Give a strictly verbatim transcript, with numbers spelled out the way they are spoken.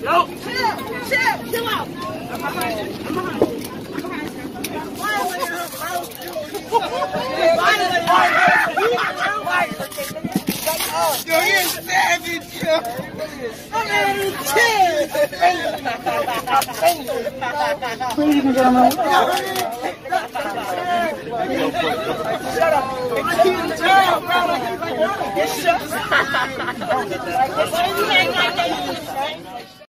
No. Chill. Chill. Chill out. I'm behind you. I'm behind you. I'm behind you. Why are you Why are you Yo, you're savage, yo. I'm ready to chill. Ladies and gentlemen. Shut up. Shut up.